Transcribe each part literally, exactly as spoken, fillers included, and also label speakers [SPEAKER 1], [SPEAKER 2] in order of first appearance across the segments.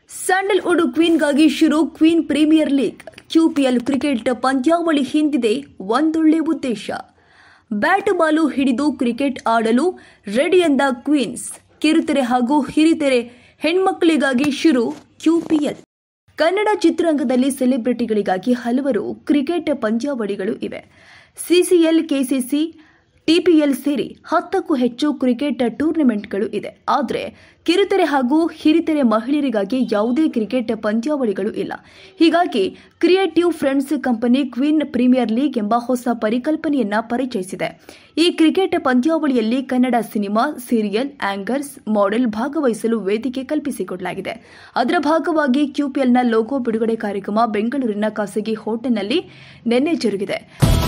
[SPEAKER 1] Sandalwood ಕ್ವೀನ್ಗಾಗಿ ಶುರು queen premier league. QPL cricket ಪಂದ್ಯಾವಳಿ ಹಿಂದಿದೆ ಒಂದೊಳ್ಳೆ ಉದ್ದೇಶ. ಬ್ಯಾಟ್ ಬಾಲು ಹಿಡಿದು ಕ್ರಿಕೆಟ್ ಆಡಲು ರೆಡಿ ಎಂದ ಕ್ವೀನ್ಸ್. ಕಿರುತೆರೆ ಹಾಗೂ ಹಿರಿತೆರೆ ಹೆಣ್ಮಕ್ಕಳಿಗಾಗಿ ಶುರು ಕ್ಯೂಪಿಎಲ್. ಕನ್ನಡ ಚಿತ್ರರಂಗದಲ್ಲಿ ಸೆಲೆಬ್ರಿಟಿಗಳಿಗಾಗಿ ಹಲವರು ಕ್ರಿಕೆಟ್ ಪಂದ್ಯಾವಳಿಗಳು ಇವೆ. ಸಿಸಿಎಲ್, ಕೆಸಿಸಿ, ಟಿಪಿಎಲ್ ಸೇರಿ ಹತ್ತಕ್ಕೂ ಹೆಚ್ಚು ಕ್ರಿಕೆಟ್ ಟೂರ್ನಿಮೆಂಟ್ಗಳು ಇದೆ. ಆದರೆ ಕಿರುತೆರೆ ಹಾಗೂ ಹಿರಿತೆರೆ ಮಹಿಳೆಯರಿಗಾಗಿ ಯಾವುದೇ ಕ್ರಿಕೆಟ್ ಪಂದ್ಯಾವಳಿಗಳು ಇಲ್ಲ. ಹೀಗಾಗಿ creative friends company queen premier league ಎಂಬ ಹೊಸ ಪರಿಕಲ್ಪನೆಯನ್ನ ಪರಿಚಯಿಸಿದೆ. ಈ ಕ್ರಿಕೆಟ್ ಪಂದ್ಯಾವಳಿಯಲ್ಲಿ Kannada cinema, serial, anchors, model ಭಾಗವಹಿಸಲು ವೇದಿಕೆ ಕಲ್ಪಿಸಿಕೊಡಲಾಗಿದೆ. ಅದರ ಭಾಗವಾಗಿ ಕ್ಯೂಪಿಎಲ್ನ ಲೋಗೋ ಬಿಡುಗಡೆ ಕಾರ್ಯಕ್ರಮ ಬೆಂಗಳೂರಿನ ಖಾಸಗಿ ಹೋಟೆಲ್ನಲ್ಲಿ ನಿನ್ನೆ ಜರುಗಿದೆ.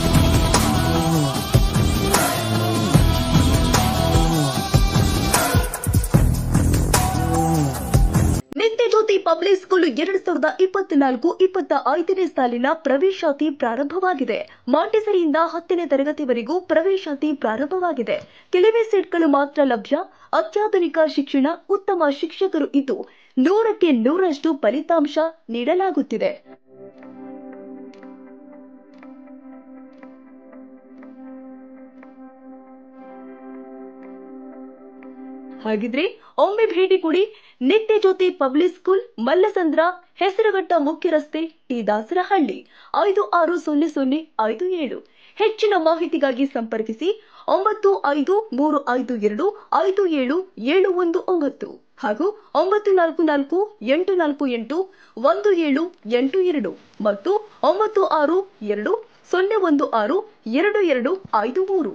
[SPEAKER 1] ನಿತ್ಯ ಜ್ಯೋತಿ ಪಬ್ಲಿಕ್ ಸ್ಕೂಲ್ ಎರಡು ಸಾವಿರದ ಇಪ್ಪತ್ನಾಲ್ಕು ಇಪ್ಪತ್ತ ಐದನೇ ಸಾಲಿನ ಪ್ರವೇಶಾತಿ ಪ್ರಾರಂಭವಾಗಿದೆ. ಮಾಂಟೆಸರಿಯಿಂದ ಹತ್ತನೇ ತರಗತಿವರೆಗೂ ಪ್ರವೇಶಾತಿ ಪ್ರಾರಂಭವಾಗಿದೆ. ಕೆಲವೇ ಸೀಟ್ಗಳು ಮಾತ್ರ ಲಭ್ಯ. ಅತ್ಯಾಧುನಿಕ ಶಿಕ್ಷಣ, ಉತ್ತಮ ಶಿಕ್ಷಕರು ಇದ್ದು ನೂರಕ್ಕೆ ನೂರಷ್ಟು ಫಲಿತಾಂಶ ನೀಡಲಾಗುತ್ತಿದೆ. ಹಾಗಿದ್ರೆ ಒಮ್ಮೆ ಭೇಟಿ ಕೊಡಿ ನಿತ್ಯ ಜ್ಯೋತಿ ಪಬ್ಲಿಕ್ ಸ್ಕೂಲ್, ಮಲ್ಲಸಂದ್ರ, ಹೆಸರುಘಟ್ಟ ಮುಖ್ಯ ರಸ್ತೆ, ಟಿ ದಾಸರಹಳ್ಳಿ, ಐದು ಆರು ಸೊನ್ನೆ ಸೊನ್ನೆ ಐದು ಏಳು. ಹೆಚ್ಚಿನ ಮಾಹಿತಿಗಾಗಿ ಸಂಪರ್ಕಿಸಿ ಒಂಬತ್ತು ಐದು ಮೂರು ಐದು ಎರಡು ಐದು ಏಳು ಏಳು ಒಂದು ಒಂಬತ್ತು ಹಾಗೂ ಒಂಬತ್ತು ನಾಲ್ಕು ನಾಲ್ಕು ಎಂಟು ನಾಲ್ಕು ಎಂಟು ಒಂದು ಏಳು ಎಂಟು ಎರಡು ಮತ್ತು ಒಂಬತ್ತು ಆರು ಎರಡು ಸೊನ್ನೆ ಒಂದು ಆರು ಎರಡು ಎರಡು ಐದು ಮೂರು.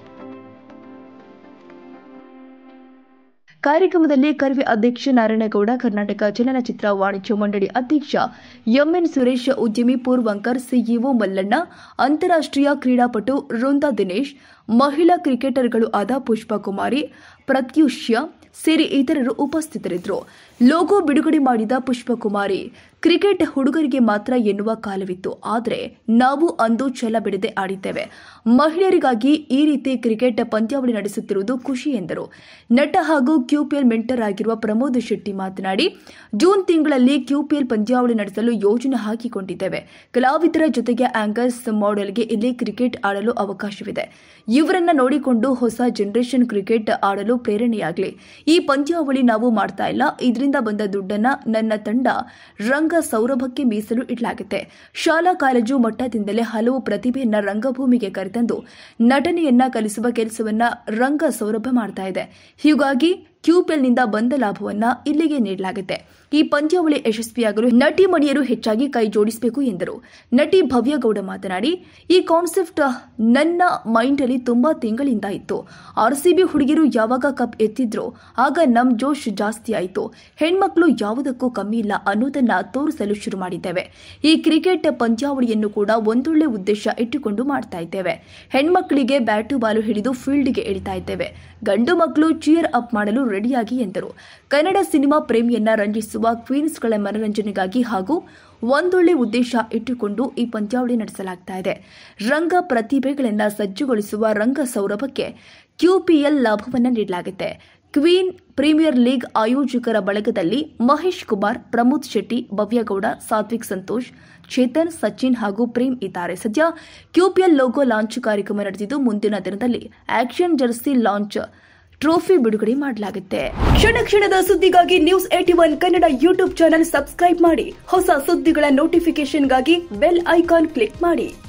[SPEAKER 1] ಕಾರ್ಯಕ್ರಮದಲ್ಲಿ ಕರ್ವೆ ಅಧ್ಯಕ್ಷ ನಾರಾಯಣಗೌಡ, ಕರ್ನಾಟಕ ಚಲನಚಿತ್ರ ವಾಣಿಜ್ಯ ಮಂಡಳಿ ಅಧ್ಯಕ್ಷ ಎಂಎನ್ ಸುರೇಶ್, ಉದ್ಯಮಿ ಪೂರ್ವಂಕರ್, ಸಿಇಒ ಮಲ್ಲಣ್ಣ, ಅಂತಾರಾಷ್ಟ್ರೀಯ ಕ್ರೀಡಾಪಟು ವೃಂದಾ ದಿನೇಶ್, ಮಹಿಳಾ ಕ್ರಿಕೆಟರ್ಗಳು ಆದ ಪುಷ್ಪಕುಮಾರಿ, ಪ್ರತ್ಯುಷ್ಯ ಸೇರಿ ಇತರರು ಉಪಸ್ಥಿತರಿದ್ದರು. ಲೋಗೋ ಬಿಡುಗಡೆ ಮಾಡಿದ ಪುಷ್ಪಕುಮಾರಿ, ಕ್ರಿಕೆಟ್ ಹುಡುಗರಿಗೆ ಮಾತ್ರ ಎನ್ನುವ ಕಾಲವಿತ್ತು. ಆದರೆ ನಾವು ಅಂದು ಛಲ ಬಿಡದೆ ಆಡಿದ್ದೇವೆ. ಮಹಿಳೆಯರಿಗಾಗಿ ಈ ರೀತಿ ಕ್ರಿಕೆಟ್ ಪಂದ್ಯಾವಳಿ ನಡೆಸುತ್ತಿರುವುದು ಖುಷಿ ಎಂದರು. ನಟ ಹಾಗೂ ಕ್ಯೂಪಿಎಲ್ ಮೆಂಟರ್ ಆಗಿರುವ ಪ್ರಮೋದ್ ಶೆಟ್ಟಿ ಮಾತನಾಡಿ, ಜೂನ್ ತಿಂಗಳಲ್ಲಿ ಕ್ಯೂಪಿಎಲ್ ಪಂದ್ಯಾವಳಿ ನಡೆಸಲು ಯೋಜನೆ ಹಾಕಿಕೊಂಡಿದ್ದೇವೆ. ಕಲಾವಿದರ ಜೊತೆಗೆ ಆಂಕರ್ಸ್, ಮಾಡೆಲ್ಗೆ ಇಲ್ಲಿ ಕ್ರಿಕೆಟ್ ಆಡಲು ಅವಕಾಶವಿದೆ. ಇವರನ್ನ ನೋಡಿಕೊಂಡು ಹೊಸ ಜನರೇಷನ್ ಕ್ರಿಕೆಟ್ ಆಡಲು ಪ್ರೇರಣೆಯಾಗಲಿ. ಈ ಪಂದ್ಯಾವಳಿ ನಾವು ಮಾಡ್ತಾ ಇಲ್ಲ. ಇದರಿಂದ ಬಂದ ದುಡ್ಡನ್ನ ನನ್ನ ತಂಡ ರಂಗ ಸೌರಭಕ್ಕೆ ಮೀಸಲು ಇಡಲಾಗುತ್ತೆ. ಶಾಲಾ ಕಾಲೇಜು ಮಟ್ಟದಿಂದಲೇ ಹಲವು ಪ್ರತಿಭೆಯನ್ನ ರಂಗಭೂಮಿಗೆ ಕರೆತಂದು ನಟನೆಯನ್ನ ಕಲಿಸುವ ಕೆಲಸವನ್ನ ರಂಗ ಸೌರಭ ಮಾಡ್ತಾ ಇದೆ. ಹೀಗಾಗಿ ಕ್ಯೂಪಿಎಲ್ನಿಂದ ಬಂದ ಲಾಭವನ್ನ ಇಲ್ಲಿಗೆ ನೀಡಲಾಗುತ್ತೆ. ಈ ಪಂದ್ಯಾವಳಿ ಯಶಸ್ವಿಯಾಗಲು ನಟಿ ಮಣಿಯರು ಹೆಚ್ಚಾಗಿ ಕೈ ಜೋಡಿಸಬೇಕು ಎಂದರು. ನಟಿ ಭವ್ಯಗೌಡ ಮಾತನಾಡಿ, ಈ ಕಾನ್ಸೆಪ್ಟ್ ನನ್ನ ಮೈಂಡ್ ಅಲ್ಲಿ ತುಂಬಾ ತಿಂಗಳಿಂದ ಇತ್ತು. ಆರ್ಸಿಬಿ ಹುಡುಗಿರು ಯಾವಾಗ ಕಪ್ ಎತ್ತಿದ್ರೋ ಆಗ ನಮ್ ಜೋಶ್ ಜಾಸ್ತಿ ಆಯಿತು. ಹೆಣ್ಮಕ್ಳು ಯಾವುದಕ್ಕೂ ಕಮ್ಮಿ ಇಲ್ಲ ಅನ್ನೋದನ್ನ ತೋರಿಸಲು ಶುರು ಮಾಡಿದ್ದೇವೆ. ಈ ಕ್ರಿಕೆಟ್ ಪಂದ್ಯಾವಳಿಯನ್ನು ಕೂಡ ಒಂದೊಳ್ಳೆ ಉದ್ದೇಶ ಇಟ್ಟುಕೊಂಡು ಮಾಡ್ತಾ ಇದ್ದೇವೆ. ಹೆಣ್ಮಕ್ಳಿಗೆ ಬ್ಯಾಟು ಬಾಲು ಹಿಡಿದು ಫೀಲ್ಡ್ಗೆ ಇಳಿತಾ ಇದ್ದೇವೆ. ಗಂಡು ಮಕ್ಕಳು ಚಿಯರ್ ಅಪ್ ಮಾಡಲು ರೆಡಿಯಾಗಿ ಎಂದರು. ಕನ್ನಡ ಸಿನಿಮಾ ಪ್ರೇಮಿಯನ್ನ ರಂಜಿಸುವ ಕ್ವೀನ್ಸ್ಗಳ ಮನರಂಜನೆಗಾಗಿ ಹಾಗೂ ಒಂದೊಳ್ಳೆ ಉದ್ದೇಶ ಇಟ್ಟುಕೊಂಡು ಈ ಪಂದ್ಯಾವಳಿ ನಡೆಸಲಾಗ್ತಾ ಇದೆ. ರಂಗ ಪ್ರತಿಭೆಗಳನ್ನ ಸಜ್ಜುಗೊಳಿಸುವ ರಂಗ ಸೌರಭಕ್ಕೆ ಕ್ಯೂಪಿಎಲ್ ಲಾಭವನ್ನು ನೀಡಲಾಗುತ್ತೆ. ಕ್ವೀನ್ ಪ್ರೀಮಿಯರ್ ಲೀಗ್ ಆಯೋಜಕರ ಬಳಗದಲ್ಲಿ ಮಹೇಶ್ ಕುಮಾರ್, ಪ್ರಮೋದ್ ಶೆಟ್ಟಿ, ಭವ್ಯಗೌಡ, ಸಾತ್ವಿಕ್ ಸಂತೋಷ್, ಚೇತನ್, ಸಚಿನ್ ಹಾಗೂ ಪ್ರೇಮ್ ಇದ್ದಾರೆ. ಸದ್ಯ ಕ್ಯೂಪಿಎಲ್ ಲೋಗೋ ಲಾಂಚ್ ಕಾರ್ಯಕ್ರಮ ನಡೆದಿದ್ದು ಮುಂದಿನ ದಿನದಲ್ಲಿ ಆಕ್ಷನ್ ಜರ್ಸಿ ಲಾಂಚ್, ಟ್ರೋಫಿ ಬಿಡುಗಡೆ ಮಾಡಲಾಗುತ್ತೆ. ಕ್ಷಣ ಕ್ಷಣದ ಸುದ್ದಿಗಾಗಿ news at one Kannada YouTube channel subscribe ಮಾಡಿ. ಹೊಸ ಸುದ್ದಿಗಳ ನೋಟಿಫಿಕೇಶನ್ಗಾಗಿ ಬೆಲ್ ಐಕಾನ್ ಕ್ಲಿಕ್ ಮಾಡಿ.